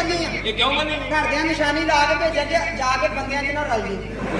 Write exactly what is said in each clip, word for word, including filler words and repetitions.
ਬੰਨੀ ਆ। ਇਹ ਕਿਉਂ ਬੰਨੀ? ਘਰਦਿਆਂ ਨਿਸ਼ਾਨੀ ਲਾ ਕੇ ਭੇਜਿਆ ਕਿ ਜਾ ਕੇ ਬੰਦਿਆਂ 'ਚ ਨਾ ਰਲ ਜੀ।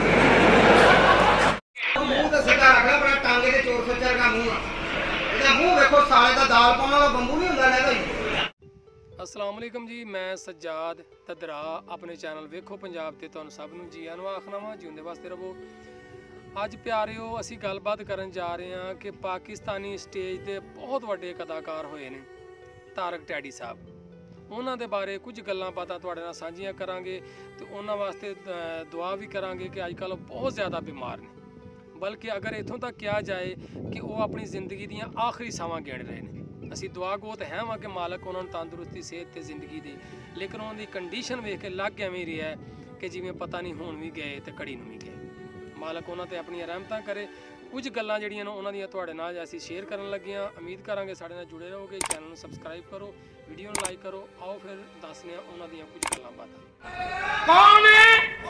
ਮੂੰਹ ਤਾਂ ਸਿੱਧਾ ਰੱਖ ਲੈ, ਆਪਣਾ ਟਾਂਗੇ ਦੇ ਚੋਰ ਸੱਚਰ ਦਾ ਮੂੰਹ ਆ। ਇਹਦਾ ਮੂੰਹ ਵੇਖੋ, ਸਾਲੇ ਦਾ ਦਾਲ ਪਾਉਣ ਵਾਲਾ ਬੰਬੂ ਨਹੀਂ ਹੁੰਦਾ ਲੈ ਭਾਈ। अस्सलाम वालेकुम जी, मैं सज्जाद तदरा अपने चैनल वेखो पंजाब ते तुहानू सब नूं जी आनू आखना वा जिउंदे वास्ते रवो। अज प्यारिओ असीं गलबात करन जा रहे हां कि पाकिस्तानी स्टेज दे बहुत वड्डे कलाकार होए ने तारक टैडी साहब। उन्हां दे बारे कुछ गल्लां बातां तुहाडे नाल सांझियां करांगे ते उन्हां वास्ते दुआ भी करांगे कि अजकल बहुत ज़्यादा बीमार ने, बल्कि अगर इत्थों तक कहा जाए कि वो अपनी जिंदगी दियां आखिरी सावां गिण रहे ने। ਅਸੀਂ ਦੁਆ ਗੋਤ ਹੈ ਵਾ ਕਿ ਮਾਲਕ ਉਹਨਾਂ ਨੂੰ ਤੰਦਰੁਸਤੀ ਸਿਹਤ ਤੇ ਜ਼ਿੰਦਗੀ ਦੇ, ਲੇਕਿਨ ਉਹਨਾਂ ਦੀ ਕੰਡੀਸ਼ਨ ਵੇਖ ਕੇ ਲੱਗ ਐਵੇਂ ਰਿਹਾ ਕਿ ਜਿਵੇਂ ਪਤਾ ਨਹੀਂ ਹੁਣ ਵੀ ਗਏ ਤੇ ਘੜੀ ਨੂੰ ਵੀ ਗਏ। ਮਾਲਕ ਉਹਨਾਂ ਤੇ ਆਪਣੀਆਂ ਰਹਿਮਤਾਂ ਕਰੇ। ਕੁਝ ਗੱਲਾਂ ਜਿਹੜੀਆਂ ਨੇ ਉਹਨਾਂ ਦੀਆਂ ਤੁਹਾਡੇ ਨਾਲ ਅਸੀਂ ਸ਼ੇਅਰ ਕਰਨ ਲੱਗੇ ਹਾਂ। ਉਮੀਦ ਕਰਾਂਗੇ ਸਾਡੇ ਨਾਲ ਜੁੜੇ ਰਹੋਗੇ। ਚੈਨਲ ਨੂੰ ਸਬਸਕ੍ਰਾਈਬ ਕਰੋ, ਵੀਡੀਓ ਨੂੰ ਲਾਈਕ ਕਰੋ। ਆਓ ਫਿਰ ਦੱਸਦੇ ਹਾਂ ਉਹਨਾਂ ਦੀਆਂ ਕੁਝ ਗੱਲਾਂ ਬਾਤਾਂ। ਕੌਣ ਹੈ?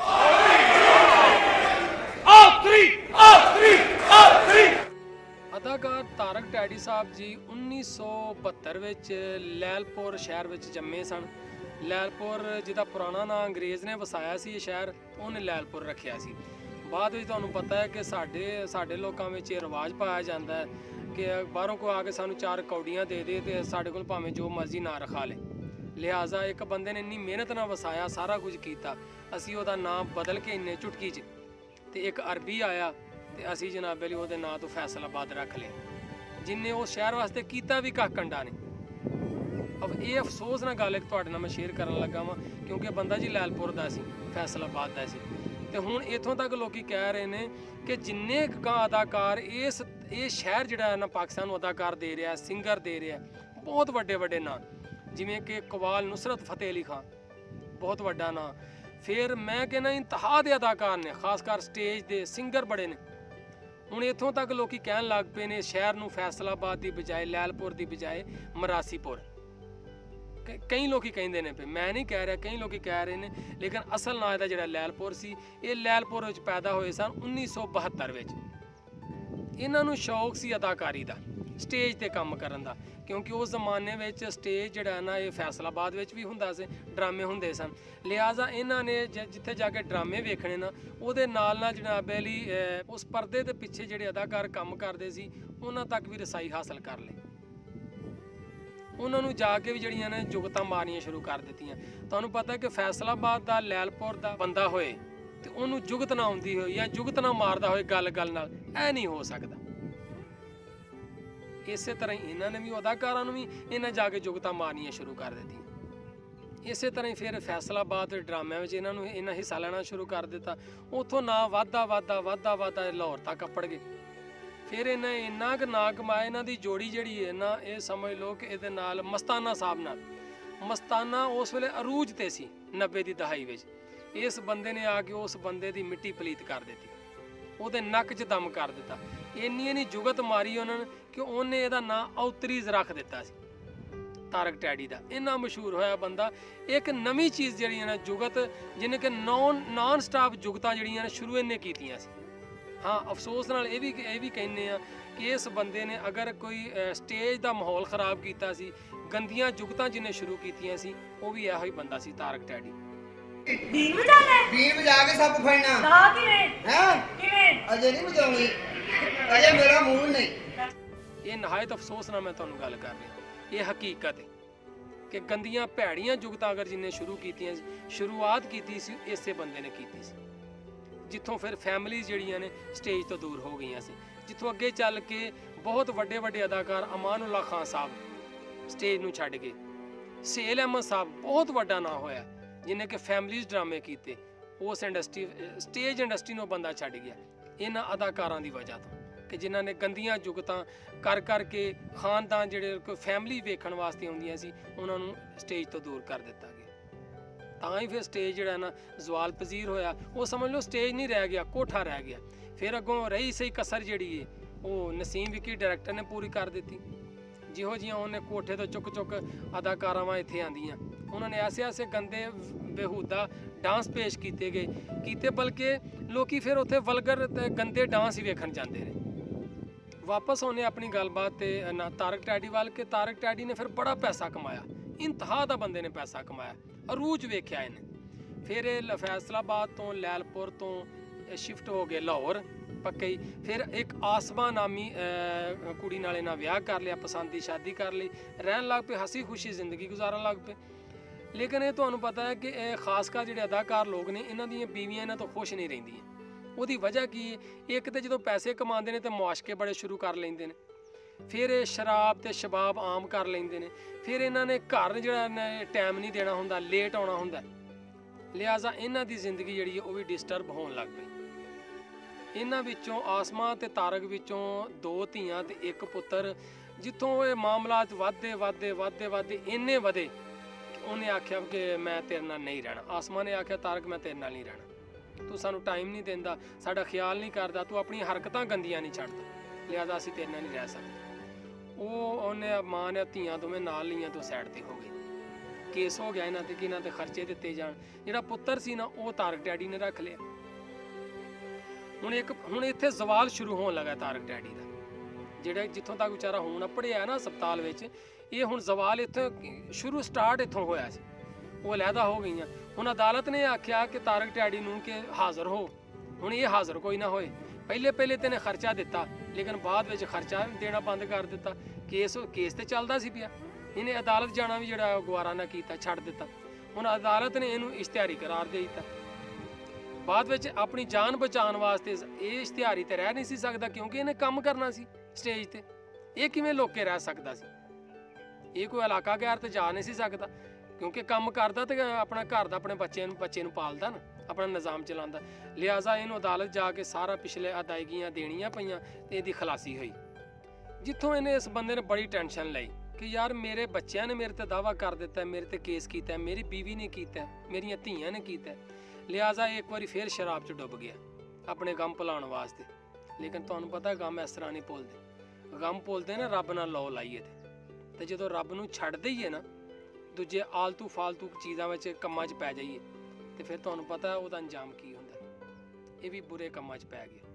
ਆਖਰੀ ਆਖਰੀ ਆਖਰੀ ਅਦਾਕਾਰ ਤਾਰਕ ਟੈਡੀ ਸਾਹਿਬ ਜੀ ਉੱਨੀ ਸੌ ਬਹੱਤਰ ਵਿੱਚ ਲੈਲਪੁਰ ਸ਼ਹਿਰ ਵਿੱਚ ਜੰਮੇ ਸਨ। ਲੈਲਪੁਰ ਜਿਹਦਾ ਪੁਰਾਣਾ ਨਾਂ ਅੰਗਰੇਜ਼ ਨੇ ਵਸਾਇਆ ਸੀ, ਇਹ ਸ਼ਹਿਰ ਉਹਨੇ ਲੈਲਪੁਰ ਰੱਖਿਆ ਸੀ। ਬਾਅਦ ਵਿੱਚ ਤੁਹਾਨੂੰ ਪਤਾ ਹੈ ਕਿ ਸਾਡੇ ਸਾਡੇ ਲੋਕਾਂ ਵਿੱਚ ਇਹ ਰਿਵਾਜ ਪਾਇਆ ਜਾਂਦਾ ਹੈ ਕਿ ਬਾਹਰੋਂ ਕੋਈ ਆ ਕੇ ਸਾਨੂੰ ਚਾਰ ਕੌਡੀਆਂ ਦੇ ਦੇ ਤੇ ਸਾਡੇ ਕੋਲ ਭਾਵੇਂ ਜੋ ਮਰਜ਼ੀ ਨਾਂ ਰਖਾ ਲੇ। ਲਿਹਾਜ਼ਾ ਇੱਕ ਬੰਦੇ ਨੇ ਇੰਨੀ ਮਿਹਨਤ ਨਾਲ ਵਸਾਇਆ, ਸਾਰਾ ਕੁਝ ਕੀਤਾ, ਅਸੀਂ ਉਹਦਾ ਨਾਮ ਬਦਲ ਕੇ ਇੰਨੇ ਚੁਟਕੀ 'ਚ ਤੇ ਇੱਕ ਅਰਬੀ ਆਇਆ ਤੇ ਅਸੀਂ ਜਨਾਬ ਅਲੀ ਉਹਦੇ ਨਾਂ ਤੋਂ ਫੈਸਲਾਬਾਦ ਰੱਖ ਲਿਆ, ਜਿੰਨੇ ਉਹ ਸ਼ਹਿਰ ਵਾਸਤੇ ਕੀਤਾ ਵੀ ਕੱਖ ਕੰਡਾ ਨੇ। ਅਬ ਇਹ ਅਫਸੋਸ ਨਾਲ ਗੱਲ ਇੱਕ ਤੁਹਾਡੇ ਨਾਲ ਮੈਂ ਸ਼ੇਅਰ ਕਰਨ ਲੱਗਾ ਵਾਂ, ਕਿਉਂਕਿ ਬੰਦਾ ਜੀ ਲੈਲਪੁਰ ਦਾ ਸੀ, ਫੈਸਲਾਬਾਦ ਦਾ ਸੀ। ਤੇ ਹੁਣ ਇੱਥੋਂ ਤੱਕ ਲੋਕੀ ਕਹਿ ਰਹੇ ਨੇ ਕਿ ਜਿੰਨੇ ਕਾਂ ਅਦਾਕਾਰ ਇਸ ਇਹ ਸ਼ਹਿਰ ਜਿਹੜਾ ਹੈ ਨਾ ਪਾਕਿਸਤਾਨ ਨੂੰ ਅਦਾਕਾਰ ਦੇ ਰਿਹਾ, ਸਿੰਗਰ ਦੇ ਰਿਹਾ, ਬਹੁਤ ਵੱਡੇ ਵੱਡੇ ਨਾਂ, ਜਿਵੇਂ ਕਿ ਕਵਾਲ ਨੁਸਰਤ ਫਤਿਹ ਅਲੀ ਖਾਨ ਬਹੁਤ ਵੱਡਾ ਨਾਂ। ਫਿਰ ਮੈਂ ਕਹਿੰਦਾ ਇੰਤਹਾ ਦੇ ਅਦਾਕਾਰ ਨੇ, ਖਾਸ ਕਰ ਸਟੇਜ ਦੇ ਸਿੰਗਰ ਬੜੇ ਨੇ। ਹੁਣ ਇੱਥੋਂ ਤੱਕ ਲੋਕੀ ਕਹਿਣ ਲੱਗ ਪਏ ਨੇ ਸ਼ਹਿਰ ਨੂੰ ਫੈਸਲਾਬਾਦ ਦੀ ਬਜਾਏ, ਲੈਲਪੁਰ ਦੀ ਬਜਾਏ ਮਰਾਸੀਪੁਰ। ਕਈ ਲੋਕੀ ਕਹਿੰਦੇ ਨੇ ਪਏ, ਮੈਂ ਨਹੀਂ ਕਹਿ ਰਿਹਾ, ਕਈ ਲੋਕੀ ਕਹਿ ਰਹੇ ਨੇ, ਲੇਕਿਨ ਅਸਲ ਨਾਂ ਇਹਦਾ ਜਿਹੜਾ ਲੈਲਪੁਰ ਸੀ, ਇਹ ਲੈਲਪੁਰ ਵਿੱਚ ਪੈਦਾ ਹੋਏ ਸਨ ਉੱਨੀ ਸੌ ਬਹੱਤਰ ਵਿੱਚ। ਇਹਨਾਂ ਨੂੰ ਸ਼ੌਕ ਸੀ ਅਦਾਕਾਰੀ ਦਾ, ਸਟੇਜ ਤੇ ਕੰਮ ਕਰਨ ਦਾ, ਕਿਉਂਕਿ ਉਸ ਜ਼ਮਾਨੇ ਵਿੱਚ ਸਟੇਜ ਜਿਹੜਾ ਨਾ ਇਹ ਫੈਸਲਾਬਾਦ ਵਿੱਚ ਵੀ ਹੁੰਦਾ ਸੀ, ਡਰਾਮੇ ਹੁੰਦੇ ਸਨ। ਲਿਹਾਜ਼ਾ ਇਹਨਾਂ ਨੇ ਜਿੱਥੇ ਜਾ ਕੇ ਡਰਾਮੇ ਵੇਖਣੇ ਨਾ, ਉਹਦੇ ਨਾਲ ਨਾਲ ਜਨਾਬ ਅਲੀ ਉਸ ਪਰਦੇ ਦੇ ਪਿੱਛੇ ਜਿਹੜੇ ਅਦਾਕਾਰ ਕੰਮ ਕਰਦੇ ਸੀ ਉਹਨਾਂ ਤੱਕ ਵੀ ਰਸਾਈ ਹਾਸਲ ਕਰ ਲਈ। ਉਹਨਾਂ ਨੂੰ ਜਾ ਕੇ ਵੀ ਜਿਹੜੀਆਂ ਨੇ ਜੁਗਤਾਂ ਮਾਰਨੀਆਂ ਸ਼ੁਰੂ ਕਰ ਦਿੱਤੀਆਂ। ਤੁਹਾਨੂੰ ਪਤਾ ਕਿ ਫੈਸਲਾਬਾਦ ਦਾ ਲੈਲਪੁਰ ਦਾ ਬੰਦਾ ਹੋਏ ਤੇ ਉਹਨੂੰ ਜੁਗਤ ਨਾ ਆਉਂਦੀ ਹੋਏ ਜਾਂ ਜੁਗਤ ਨਾ ਮਾਰਦਾ ਹੋਏ ਗੱਲ ਗੱਲ ਨਾਲ, ਇਹ ਨਹੀਂ ਹੋ ਸਕਦਾ। ਇਸੇ ਤਰ੍ਹਾਂ ਹੀ ਇਹਨਾਂ ਨੇ ਵੀ ਅਦਾਕਾਰਾਂ ਨੂੰ ਵੀ ਇਹਨਾਂ ਜਾ ਕੇ ਜੁਗਤਾਂ ਮਾਰਨੀਆਂ ਸ਼ੁਰੂ ਕਰ ਦਿੱਤੀਆਂ। ਇਸੇ ਤਰ੍ਹਾਂ ਹੀ ਫਿਰ ਫੈਸਲਾਬਾਦ ਦੇ ਡਰਾਮਿਆਂ ਵਿੱਚ ਇਹਨਾਂ ਨੂੰ ਇਹਨਾਂ ਹਿੱਸਾ ਲੈਣਾ ਸ਼ੁਰੂ ਕਰ ਦਿੱਤਾ। ਉੱਥੋਂ ਨਾ ਵਾਧਾ ਵਾਧਾ ਵਾਧਾ ਵਾਧਾ ਲਾਹੌਰ ਤੱਕ ਅੱਪੜ ਗਏ। ਫਿਰ ਇਹਨਾਂ ਇੰਨਾ ਕੁ ਨਾ ਕਮਾਇਆ, ਇਹਨਾਂ ਦੀ ਜੋੜੀ ਜਿਹੜੀ ਹੈ ਨਾ, ਇਹ ਸਮਝ ਲਓ ਕਿ ਇਹਦੇ ਨਾਲ ਮਸਤਾਨਾ ਸਾਹਿਬ ਨਾਲ, ਮਸਤਾਨਾ ਉਸ ਵੇਲੇ ਅਰੂਜ ਤੇ ਸੀ ਨੱਬੇ ਦੀ ਦਹਾਈ ਵਿੱਚ। ਇਸ ਬੰਦੇ ਨੇ ਆ ਕੇ ਉਸ ਬੰਦੇ ਦੀ ਮਿੱਟੀ ਪਲੀਤ ਕਰ ਦਿੱਤੀ, ਉਹਦੇ ਨੱਕ 'ਚ ਦਮ ਕਰ ਦਿੱਤਾ। ਇੰਨੀ ਇੰਨੀ ਜੁਗਤ ਮਾਰੀ ਉਹਨਾਂ ਨੇ ਕਿ ਉਹਨੇ ਇਹਦਾ ਨਾਂ ਔਤਰੀਜ਼ ਰੱਖ ਦਿੱਤਾ ਸੀ, ਤਾਰਕ ਟੈਡੀ ਦਾ। ਇੰਨਾ ਮਸ਼ਹੂਰ ਹੋਇਆ ਬੰਦਾ। ਇੱਕ ਨਵੀਂ ਚੀਜ਼ ਜਿਹੜੀਆਂ ਨੇ ਜੁਗਤ, ਜਿਹਨੇ ਕਿ ਨੌਨ ਨਾਨ ਸਟਾਪ ਜੁਗਤਾਂ ਜਿਹੜੀਆਂ ਨੇ ਸ਼ੁਰੂ ਇਹਨੇ ਕੀਤੀਆਂ ਸੀ। ਹਾਂ, ਅਫਸੋਸ ਨਾਲ ਇਹ ਵੀ ਇਹ ਵੀ ਕਹਿੰਦੇ ਆ ਕਿ ਇਸ ਬੰਦੇ ਨੇ ਅਗਰ ਕੋਈ ਸਟੇਜ ਦਾ ਮਾਹੌਲ ਖਰਾਬ ਕੀਤਾ ਸੀ, ਗੰਦੀਆਂ ਜੁਗਤਾਂ ਜਿਹਨੇ ਸ਼ੁਰੂ ਕੀਤੀਆਂ ਸੀ, ਉਹ ਵੀ ਇਹੋ ਹੀ ਬੰਦਾ ਸੀ ਤਾਰਕ ਟੈਡੀ। ਬੀਨ ਵਜਾਣਾ, ਬੀਨ ਵਜਾ ਕੇ ਸੱਪ ਫੜਨਾ। ਕਹਾ ਕਿਵੇਂ ਹੈ? ਕਿਵੇਂ? ਅਜੇ ਨਹੀਂ ਵਜਾਉਣੀ, ਅਜੇ ਮੇਰਾ ਮੂਡ ਨਹੀਂ। ਇਹ ਨਹਾਇਤ ਅਫਸੋਸ ਨਾਲ ਮੈਂ ਤੁਹਾਨੂੰ ਗੱਲ ਕਰ ਰਿਹਾ, ਇਹ ਹਕੀਕਤ ਹੈ ਕਿ ਗੰਦੀਆਂ ਭੈੜੀਆਂ ਜੁਗਤਾਂ ਅਗਰ ਜਿਹਨੇ ਸ਼ੁਰੂ ਕੀਤੀਆਂ, ਸ਼ੁਰੂਆਤ ਕੀਤੀ ਸੀ ਇਸੇ ਬੰਦੇ ਨੇ ਕੀਤੀ ਸੀ, ਜਿੱਥੋਂ ਫਿਰ ਫੈਮਿਲੀਜ਼ ਜਿਹੜੀਆਂ ਨੇ ਸਟੇਜ ਤੋਂ ਦੂਰ ਹੋ ਗਈਆਂ ਸੀ, ਜਿੱਥੋਂ ਅੱਗੇ ਚੱਲ ਕੇ ਬਹੁਤ ਵੱਡੇ ਵੱਡੇ ਅਦਾਕਾਰ ਅਮਾਨੁੱਲਾ ਖਾਨ ਸਾਹਿਬ ਸਟੇਜ ਨੂੰ ਛੱਡ ਗਏ। ਸੇਲ ਅਹਿਮਦ ਸਾਹਿਬ ਬਹੁਤ ਵੱਡਾ ਨਾਂ ਹੋਇਆ, ਜਿਹਨੇ ਕਿ ਫੈਮਿਲੀਜ਼ ਡਰਾਮੇ ਕੀਤੇ। ਉਸ ਇੰਡਸਟਰੀ ਸਟੇਜ ਇੰਡਸਟਰੀ ਨੂੰ ਬੰਦਾ ਛੱਡ ਗਿਆ ਇਹਨਾਂ ਅਦਾਕਾਰਾਂ ਦੀ ਵਜ੍ਹਾ ਤੋਂ, ਕਿ ਜਿਨ੍ਹਾਂ ਨੇ ਗੰਦੀਆਂ ਜੁਗਤਾਂ ਕਰ ਕਰਕੇ ਖਾਨਦਾਨ ਜਿਹੜੇ ਕੋਈ ਫੈਮਿਲੀ ਵੇਖਣ ਵਾਸਤੇ ਆਉਂਦੀਆਂ ਸੀ, ਉਹਨਾਂ ਨੂੰ ਸਟੇਜ ਤੋਂ ਦੂਰ ਕਰ ਦਿੱਤਾ ਗਿਆ। ਤਾਂ ਹੀ ਫਿਰ ਸਟੇਜ ਜਿਹੜਾ ਨਾ ਜ਼ਵਾਲ ਪਜ਼ੀਰ ਹੋਇਆ। ਉਹ ਸਮਝ ਲਓ ਸਟੇਜ ਨਹੀਂ ਰਹਿ ਗਿਆ, ਕੋਠਾ ਰਹਿ ਗਿਆ। ਫਿਰ ਅੱਗੋਂ ਰਹੀ ਸਹੀ ਕਸਰ ਜਿਹੜੀ ਹੈ ਉਹ ਨਸੀਮ ਵਿਕੀ ਡਾਇਰੈਕਟਰ ਨੇ ਪੂਰੀ ਕਰ ਦਿੱਤੀ। ਜਿਹੋ ਜਿਹੀਆਂ ਉਹਨੇ ਕੋਠੇ ਤੋਂ ਚੁੱਕ ਚੁੱਕ ਅਦਾਕਾਰਾਵਾਂ ਇੱਥੇ ਆਂਦੀਆਂ, ਉਹਨਾਂ ਨੇ ਐਸੇ ਐਸੇ ਗੰਦੇ ਬੇਹੂਦਾ ਡਾਂਸ ਪੇਸ਼ ਕੀਤੇ ਗਏ ਕੀਤੇ ਬਲਕਿ ਲੋਕੀ ਫਿਰ ਉੱਥੇ ਵਲਗਰ ਤੇ ਗੰਦੇ ਡਾਂਸ ਹੀ ਵੇਖਣ ਜਾਂਦੇ ਰਹੇ। ਵਾਪਸ ਉਹਨੇ ਆਪਣੀ ਗੱਲਬਾਤ ਤੇ ਨਾ ਤਾਰਕ ਟੈਡੀ ਵੱਲ ਕਿ ਤਾਰਕ ਟੈਡੀ ਨੇ ਫਿਰ ਬੜਾ ਪੈਸਾ ਕਮਾਇਆ ਇੰਤਹਾ ਦਾ ਬੰਦੇ ਨੇ ਪੈਸਾ ਕਮਾਇਆ, ਅਰੂਜ ਵੇਖਿਆ ਇਹਨੇ। ਫਿਰ ਇਹ ਫੈਸਲਾਬਾਦ ਤੋਂ ਲੈਲਪੁਰ ਤੋਂ ਸ਼ਿਫਟ ਹੋ ਗਏ ਲਾਹੌਰ ਪੱਕੇ ਹੀ। ਫਿਰ ਇੱਕ ਆਸਮਾ ਨਾਮੀ ਕੁੜੀ ਨਾਲ ਇਹਨਾਂ ਵਿਆਹ ਕਰ ਲਿਆ, ਪਸੰਦ ਦੀ ਸ਼ਾਦੀ ਕਰ ਲਈ, ਰਹਿਣ ਲੱਗ ਪਏ, ਹੱਸੀ ਖੁਸ਼ੀ ਜ਼ਿੰਦਗੀ ਗੁਜ਼ਾਰਨ ਲੱਗ ਪਏ। ਲੇਕਿਨ ਇਹ ਤੁਹਾਨੂੰ ਪਤਾ ਹੈ ਕਿ ਇਹ ਖਾਸ ਕਰ ਜਿਹੜੇ ਅਦਾਕਾਰ ਲੋਕ ਨੇ ਇਹਨਾਂ ਦੀਆਂ ਬੀਵੀਆਂ ਇਹਨਾਂ ਤੋਂ ਖੁਸ਼ ਨਹੀਂ ਰਹਿੰਦੀਆਂ। ਉਹਦੀ ਵਜ੍ਹਾ ਕੀ ਹੈ? ਇੱਕ ਤਾਂ ਜਦੋਂ ਪੈਸੇ ਕਮਾਉਂਦੇ ਨੇ ਤੇ ਮੁਆਸ਼ਕੇ ਬੜੇ ਸ਼ੁਰੂ ਕਰ ਲੈਂਦੇ ਨੇ, ਫਿਰ ਇਹ ਸ਼ਰਾਬ ਤੇ ਸ਼ਬਾਬ ਆਮ ਕਰ ਲੈਂਦੇ ਨੇ, ਫਿਰ ਇਹਨਾਂ ਨੇ ਘਰ ਜਿਹੜਾ ਟਾਈਮ ਨਹੀਂ ਦੇਣਾ ਹੁੰਦਾ, ਲੇਟ ਆਉਣਾ ਹੁੰਦਾ, ਲਿਹਾਜ਼ਾ ਇਹਨਾਂ ਦੀ ਜ਼ਿੰਦਗੀ ਜਿਹੜੀ ਹੈ ਉਹ ਵੀ ਡਿਸਟਰਬ ਹੋਣ ਲੱਗ ਪਈ। ਇਹਨਾਂ ਵਿੱਚੋਂ ਆਸਮਾ ਤੇ ਤਾਰਕ ਵਿੱਚੋਂ ਦੋ ਧੀਆਂ ਤੇ ਇੱਕ ਪੁੱਤਰ, ਜਿੱਥੋਂ ਇਹ ਮਾਮਲਾਤ ਵੱਧਦੇ ਵੱਧਦੇ ਵੱਧਦੇ ਵੱਧਦੇ ਇੰਨੇ ਵਧੇ ਉਹਨੇ ਆਖਿਆ ਕਿ ਮੈਂ ਤੇਰੇ ਨਾਲ ਨਹੀਂ ਰਹਿਣਾ। ਆਸਮਾ ਨੇ ਆਖਿਆ ਤਾਰਕ ਮੈਂ ਤੇਰੇ ਨਾਲ ਨਹੀਂ ਰਹਿਣਾ, ਤੂੰ ਸਾਨੂੰ ਟਾਈਮ ਨਹੀਂ ਦਿੰਦਾ, ਸਾਡਾ ਖਿਆਲ ਨਹੀਂ ਕਰਦਾ, ਤੂੰ ਆਪਣੀਆਂ ਹਰਕਤਾਂ ਗੰਦੀਆਂ ਨਹੀਂ ਛੱਡਦਾ, ਲਿਹਾਜ਼ਾ ਅਸੀਂ ਤੇਰੇ ਨਾਲ ਨਹੀਂ ਰਹਿ ਸਕਦੇ। ਉਹ ਉਹਨੇ ਮਾਂ ਨੇ ਧੀਆਂ ਦੋਵੇਂ ਨਾਲ ਲਈਆਂ ਤੋਂ ਸਾਈਡ ਤੇ ਹੋ ਗਈ। ਕੇਸ ਹੋ ਗਿਆ ਇਹਨਾਂ ਤੇ ਕਿ ਇਹਨਾਂ ਤੇ ਖਰਚੇ ਦਿੱਤੇ ਜਾਣ। ਜਿਹੜਾ ਪੁੱਤਰ ਸੀ ਨਾ ਉਹ ਤਾਰਕ ਡੈਡੀ ਨੇ ਰੱਖ ਲਿਆ। ਹੁਣ ਇੱਕ ਹੁਣ ਇੱਥੇ ਸਵਾਲ ਸ਼ੁਰੂ ਹੋਣ ਲੱਗਾ ਤਾਰਕ ਡੈਡੀ ਦਾ, ਜਿਹੜਾ ਜਿੱਥੋਂ ਤੱਕ ਵਿਚਾਰਾ ਹੁਣ ਪੜ੍ਹਿਆ ਨਾ ਹਸਪਤਾਲ ਵਿੱਚ, ਇਹ ਹੁਣ ਸਵਾਲ ਇੱਥੇ ਸ਼ੁਰੂ ਸਟਾਰਟ ਇੱਥੋਂ ਹੋਇਆ ਸੀ। ਉਹ ਅਲੱਗਾ ਹੋ ਗਈਆਂ। ਹੁਣ ਅਦਾਲਤ ਨੇ ਆਖਿਆ ਕਿ ਤਾਰਕ ਡੈਡੀ ਨੂੰ ਕਿ ਹਾਜ਼ਰ ਹੋ। ਹੁਣ ਇਹ ਹਾਜ਼ਰ ਕੋਈ ਨਾ ਹੋਏ। ਪਹਿਲੇ ਪਹਿਲੇ ਤੇ ਨੇ ਖਰਚਾ ਦਿੱਤਾ, ਲੇਕਿਨ ਬਾਅਦ ਵਿੱਚ ਖਰਚਾ ਦੇਣਾ ਬੰਦ ਕਰ ਦਿੱਤਾ। ਕੇਸ ਕੇਸ ਤੇ ਚੱਲਦਾ ਸੀ ਪਿਆ, ਇਹਨੇ ਅਦਾਲਤ ਜਾਣਾ ਵੀ ਜਿਹੜਾ ਗਵਾਰਾ ਨਾ ਕੀਤਾ, ਛੱਡ ਦਿੱਤਾ। ਹੁਣ ਅਦਾਲਤ ਨੇ ਇਹਨੂੰ ਇਸ਼ਤਿਹਾਰੀ ਕਰਾਰ ਦੇ ਦਿੱਤਾ। ਬਾਅਦ ਵਿੱਚ ਆਪਣੀ ਜਾਨ ਬਚਾਉਣ ਵਾਸਤੇ ਇਹ ਇਸ਼ਤਿਹਾਰੀ ਤੇ ਰਹਿ ਨਹੀਂ ਸੀ ਸਕਦਾ, ਕਿਉਂਕਿ ਇਹਨੇ ਕੰਮ ਕਰਨਾ ਸੀ ਸਟੇਜ ਤੇ। ਇਹ ਕਿਵੇਂ ਲੋਕੇ ਰਹਿ ਸਕਦਾ ਸੀ? ਇਹ ਕੋਈ ਇਲਾਕਾ ਗੈਰ ਤੇ ਜਾ ਨਹੀਂ ਸੀ ਸਕਦਾ, ਕਿਉਂਕਿ ਕੰਮ ਕਰਦਾ ਤੇ ਆਪਣਾ ਘਰ ਦਾ ਆਪਣੇ ਬੱਚੇ ਨੂੰ ਬੱਚੇ ਨੂੰ ਪਾਲਦਾ ਨਾ, ਆਪਣਾ ਨਿਜ਼ਾਮ ਚਲਾਉਂਦਾ। ਲਿਹਾਜ਼ਾ ਇਹਨੂੰ ਅਦਾਲਤ ਜਾ ਕੇ ਸਾਰਾ ਪਿਛਲੇ ਅਦਾਇਗੀਆਂ ਦੇਣੀਆਂ ਪਈਆਂ ਤੇ ਇਹਦੀ ਖਲਾਸੀ ਹੋਈ। ਜਿੱਥੋਂ ਇਹਨੇ ਇਸ ਬੰਦੇ ਨੇ ਬੜੀ ਟੈਨਸ਼ਨ ਲਈ ਕਿ ਯਾਰ ਮੇਰੇ ਬੱਚਿਆਂ ਨੇ ਮੇਰੇ ਤੇ ਦਾਵਾ ਕਰ ਦਿੱਤਾ, ਮੇਰੇ ਤੇ ਕੇਸ ਕੀਤਾ, ਮੇਰੀ ਬੀਵੀ ਨੇ ਕੀਤਾ, ਮੇਰੀਆਂ ਧੀਆਂ ਨੇ ਕੀਤਾ। ਲਿਹਾਜ਼ਾ ਇਹ ਇੱਕ ਵਾਰੀ ਫੇਰ ਸ਼ਰਾਬ 'ਚ ਡੁੱਬ ਗਿਆ ਆਪਣੇ ਗਮ ਭੁਲਾਉਣ ਵਾਸਤੇ। ਲੇਕਿਨ ਤੁਹਾਨੂੰ ਪਤਾ ਗਮ ਇਸ ਤਰ੍ਹਾਂ ਨਹੀਂ ਭੁੱਲਦੇ। ਗਮ ਭੁੱਲਦੇ ਨੇ ਰੱਬ ਨਾਲ ਲਓ ਲਾਈਏ ਤੇ ਤੇ ਜਦੋਂ ਰੱਬ ਨੂੰ ਛੱਡ ਦਈਏ ਨਾ, ਦੂਜੇ ਆਲਤੂ ਫਾਲਤੂ ਚੀਜ਼ਾਂ ਵਿੱਚ ਕੰਮਾਂ 'ਚ ਪੈ ਜਾਈਏ ਤੇ ਫਿਰ ਤੁਹਾਨੂੰ ਪਤਾ ਉਹਦਾ ਅੰਜਾਮ ਕੀ ਹੁੰਦਾ। ਇਹ ਵੀ ਬੁਰੇ ਕੰਮਾਂ 'ਚ ਪੈ ਗਿਆ।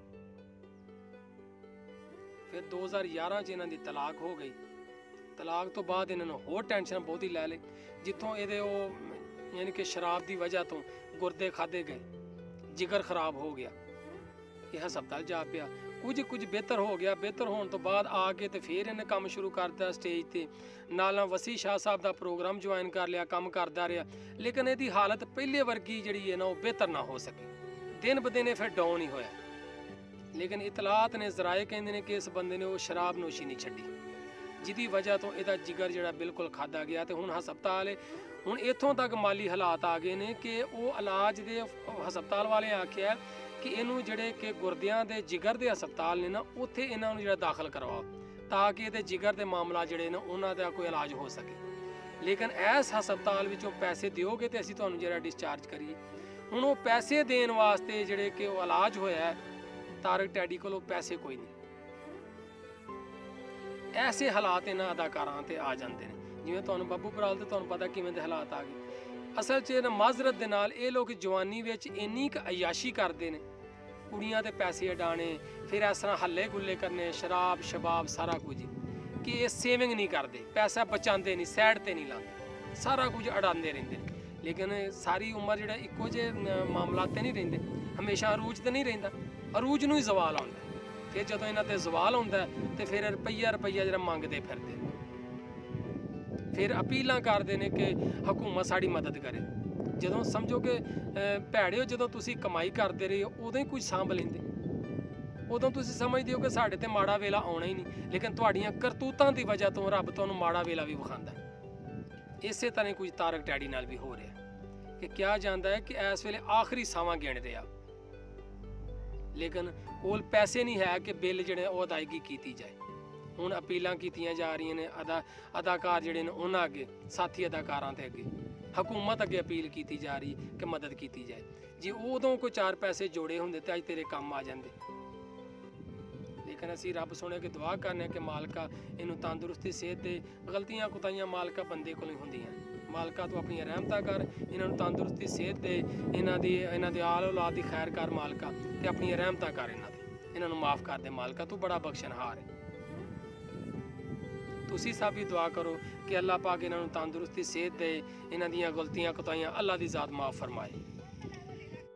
ਫਿਰ ਦੋ ਹਜ਼ਾਰ ਗਿਆਰਾਂ 'ਚ ਇਹਨਾਂ ਦੀ ਤਲਾਕ ਹੋ ਗਈ। ਤਲਾਕ ਤੋਂ ਬਾਅਦ ਇਹਨਾਂ ਨੂੰ ਹੋਰ ਟੈਨਸ਼ਨ ਬਹੁਤੀ ਲੈ ਲਈ, ਜਿੱਥੋਂ ਇਹਦੇ ਉਹ ਯਾਨੀ ਕਿ ਸ਼ਰਾਬ ਦੀ ਵਜ੍ਹਾ ਤੋਂ ਗੁਰਦੇ ਖਾਦੇ ਗਏ, ਜਿਗਰ ਖਰਾਬ ਹੋ ਗਿਆ, ਇਹ ਹਸਪਤਾਲ ਜਾ ਪਿਆ। ਕੁਝ ਕੁਝ ਬਿਹਤਰ ਹੋ ਗਿਆ। ਬਿਹਤਰ ਹੋਣ ਤੋਂ ਬਾਅਦ ਆ ਕੇ ਤੇ ਫਿਰ ਇਹਨੇ ਕੰਮ ਸ਼ੁਰੂ ਕਰ ਦਿੱਤਾ ਸਟੇਜ ਤੇ। ਨਾਲ ਵਸੀ ਸ਼ਾਹ ਸਾਹਿਬ ਦਾ ਪ੍ਰੋਗਰਾਮ ਜੁਆਇਨ ਕਰ ਲਿਆ, ਕੰਮ ਕਰਦਾ ਰਿਹਾ। ਲੇਕਿਨ ਇਹਦੀ ਹਾਲਤ ਪਹਿਲੇ ਵਰਗੀ ਜਿਹੜੀ ਹੈ ਨਾ ਉਹ ਬਿਹਤਰ ਨਾ ਹੋ ਸਕੀ। ਦਿਨ ਬ ਦਿਨ ਇਹ ਫਿਰ ਡਾਊਨ ਹੀ ਹੋਇਆ। ਲੇਕਿਨ ਇਤਲਾਤ ਨੇ ਜ਼ਰਾਏ ਕਹਿੰਦੇ ਨੇ ਕਿ ਇਸ ਬੰਦੇ ਨੇ ਉਹ ਸ਼ਰਾਬ ਨੋਸ਼ੀ ਨਹੀਂ ਛੱਡੀ, ਜਿਹਦੀ ਵਜ੍ਹਾ ਤੋਂ ਇਹਦਾ ਜਿਗਰ ਜਿਹੜਾ ਬਿਲਕੁਲ ਖਾਦਾ ਗਿਆ ਤੇ ਹੁਣ ਹਸਪਤਾਲ ਹੈ। ਹੁਣ ਇੱਥੋਂ ਤੱਕ ਮਾਲੀ ਹਾਲਾਤ ਆ ਗਏ ਨੇ ਕਿ ਉਹ ਇਲਾਜ ਦੇ ਹਸਪਤਾਲ ਵਾਲਿਆਂ ਆਖਿਆ ਕਿ ਇਹਨੂੰ ਜਿਹੜੇ ਕਿ ਗੁਰਦਿਆਂ ਦੇ ਜਿਗਰ ਦੇ ਹਸਪਤਾਲ ਨੇ ਨਾ, ਉੱਥੇ ਇਹਨਾਂ ਨੂੰ ਜਿਹੜਾ ਦਾਖਲ ਕਰਵਾਓ ਤਾਂ ਕਿ ਇਹਦੇ ਜਿਗਰ ਦੇ ਮਾਮਲਾ ਜਿਹੜੇ ਨੇ ਉਹਨਾਂ ਦਾ ਕੋਈ ਇਲਾਜ ਹੋ ਸਕੇ। ਲੇਕਿਨ ਇਸ ਹਸਪਤਾਲ ਵਿੱਚੋਂ ਪੈਸੇ ਦਿਓਗੇ ਤੇ ਅਸੀਂ ਤੁਹਾਨੂੰ ਜਿਹੜਾ ਡਿਸਚਾਰਜ ਕਰੀਏ। ਹੁਣ ਉਹ ਪੈਸੇ ਦੇਣ ਵਾਸਤੇ ਜਿਹੜੇ ਕਿ ਉਹ ਇਲਾਜ ਹੋਇਆ ਤਾਰਕ ਡੈਡੀ ਕੋਲ, ਉਹ ਪੈਸੇ ਕੋਈ ਨਹੀਂ। ਐਸੇ ਹਾਲਾਤ ਇਹਨਾਂ ਅਦਾਕਾਰਾਂ ਤੇ ਆ ਜਾਂਦੇ ਨੇ। ਜਿਵੇਂ ਤੁਹਾਨੂੰ ਬੱਬੂ ਬਰਾਲ ਤੇ ਤੁਹਾਨੂੰ ਪਤਾ ਕਿਵੇਂ ਦੇ ਹਾਲਾਤ ਆ ਗਏ। ਅਸਲ 'ਚ ਮਾਜ਼ਰਤ ਦੇ ਨਾਲ ਇਹ ਲੋਕ ਜਵਾਨੀ ਵਿੱਚ ਇੰਨੀ ਕੁ ਅਯਾਸ਼ੀ ਕਰਦੇ ਨੇ, ਕੁੜੀਆਂ ਤੇ ਪੈਸੇ ਅਡਾਣੇ, ਫਿਰ ਇਸ ਤਰ੍ਹਾਂ ਹੱਲੇ ਗੁੱਲੇ ਕਰਨੇ, ਸ਼ਰਾਬ ਸ਼ਬਾਬ ਸਾਰਾ ਕੁਝ, ਕਿ ਇਹ ਸੇਵਿੰਗ ਨਹੀਂ ਕਰਦੇ, ਪੈਸਾ ਬਚਾਉਂਦੇ ਨਹੀਂ, ਸਾਈਡ ਤੇ ਨਹੀਂ ਲਾਉਂਦੇ, ਸਾਰਾ ਕੁਝ ਅਡਾਉਂਦੇ ਰਹਿੰਦੇ ਨੇ। ਲੇਕਿਨ ਸਾਰੀ ਉਮਰ ਜਿਹੜਾ ਇੱਕੋ ਜਿਹੇ ਮਾਮਲਾਤ ਤੇ ਨਹੀਂ ਰਹਿੰਦੇ, ਹਮੇਸ਼ਾ ਅਰੂਜ ਤੇ ਨਹੀਂ ਰਹਿੰਦਾ, ਅਰੂਜ ਨੂੰ ਹੀ ਜ਼ਵਾਲ ਆਉਂਦਾ। ਫਿਰ ਜਦੋਂ ਇਹਨਾਂ ਤੇ ਜ਼ਵਾਲ ਆਉਂਦਾ ਤੇ ਫਿਰ ਰੁਪਈਆ ਰੁਪਈਆ ਜਿਹੜਾ ਮੰਗਦੇ ਫਿਰਦੇ, ਫਿਰ ਅਪੀਲਾਂ ਕਰਦੇ ਨੇ ਕਿ ਹਕੂਮਤ ਸਾਡੀ ਮਦਦ ਕਰੇ। ਜਦੋਂ ਸਮਝੋ ਕਿ ਭੈੜਿਓ ਜਦੋਂ ਤੁਸੀਂ ਕਮਾਈ ਕਰਦੇ ਰਹੇ ਹੋ ਉਦੋਂ ਹੀ ਕੁਝ ਸਾਂਭ ਲੈਂਦੇ, ਉਦੋਂ ਤੁਸੀਂ ਸਮਝਦੇ ਹੋ ਕਿ ਸਾਡੇ ਤੇ ਮਾੜਾ ਵੇਲਾ ਆਉਣਾ ਹੀ ਨਹੀਂ। ਲੇਕਿਨ ਤੁਹਾਡੀਆਂ ਕਰਤੂਤਾਂ ਦੀ ਵਜ੍ਹਾ ਤੋਂ ਰੱਬ ਤੁਹਾਨੂੰ ਮਾੜਾ ਵੇਲਾ ਵੀ ਵਿਖਾਉਂਦਾ। ਇਸੇ ਤਰ੍ਹਾਂ ਕੁਝ ਤਾਰਕ ਡੈਡੀ ਨਾਲ ਵੀ ਹੋ ਰਿਹਾ ਕਿ ਕਿਹਾ ਜਾਂਦਾ ਹੈ ਕਿ ਇਸ ਵੇਲੇ ਆਖਰੀ ਸਾਵਾਂ ਗਿਣ ਰਿਹਾ, ਲੇਕਿਨ ਕੋਲ ਪੈਸੇ ਨਹੀਂ ਹੈ ਕਿ ਬਿੱਲ ਜਿਹੜੇ ਉਹ ਅਦਾਇਗੀ ਕੀਤੀ ਜਾਏ। ਹੁਣ ਅਪੀਲਾਂ ਕੀਤੀਆਂ ਜਾ ਰਹੀਆਂ ਨੇ ਅਦਾ ਅਦਾਕਾਰ ਜਿਹੜੇ ਨੇ ਉਹਨਾਂ ਅੱਗੇ, ਸਾਥੀ ਅਦਾਕਾਰਾਂ ਤੇ ਅੱਗੇ, ਹਕੂਮਤ ਅੱਗੇ ਅਪੀਲ ਕੀਤੀ ਜਾ ਰਹੀ ਕਿ ਮਦਦ ਕੀਤੀ ਜਾਏ। ਜੇ ਉਦੋਂ ਕੋਈ ਚਾਰ ਪੈਸੇ ਜੋੜੇ ਹੁੰਦੇ ਤੇ ਅੱਜ ਤੇਰੇ ਕੰਮ ਆ ਜਾਂਦੇ। ਲੇਕਿਨ ਅਸੀਂ ਰੱਬ ਸੁਣੇ ਕਿ ਦੁਆ ਕਰਨੇ ਕਿ ਮਾਲਕਾ ਇਹਨੂੰ ਤੰਦਰੁਸਤੀ, ਸਿਹਤ ਦੇ। ਗਲਤੀਆਂ ਕੁਤਾਈਆਂ ਮਾਲਕਾ ਬੰਦੇ ਕੋਲ ਹੀ ਹੁੰਦੀਆਂ। ਮਾਲਕਾ ਤੂੰ ਆਪਣੀਆਂ ਰਹਿਮਤਾਂ ਕਰ, ਇਹਨਾਂ ਨੂੰ ਤੰਦਰੁਸਤੀ, ਸਿਹਤ ਦੇ, ਇਹਨਾਂ ਦੀ ਇਹਨਾਂ ਦੇ ਆਲ ਔਲਾਦ ਦੀ ਖੈਰ ਕਰ ਮਾਲਕਾ, ਤੇ ਆਪਣੀਆਂ ਰਹਿਮਤਾਂ ਕਰ ਇਹਨਾਂ ਦੇ, ਇਹਨਾਂ ਨੂੰ ਮਾਫ ਕਰ ਦੇ ਮਾਲਕਾ, ਤੂੰ ਬੜਾ ਬਖਸ਼ਣਹਾਰ ਹੈ। ਤੁਸੀਂ ਸਭ ਵੀ ਦੁਆ ਕਰੋ ਕਿ ਅੱਲਾਹ ਪਾਕ ਇਹਨਾਂ ਨੂੰ ਤੰਦਰੁਸਤੀ, ਸਿਹਤ ਦੇ, ਇਹਨਾਂ ਦੀਆਂ ਗਲਤੀਆਂ, ਕੋਤਾਹੀਆਂ ਅੱਲਾਹ ਦੀ ਜ਼ਾਤ ਮਾਫ ਫਰਮਾਏ।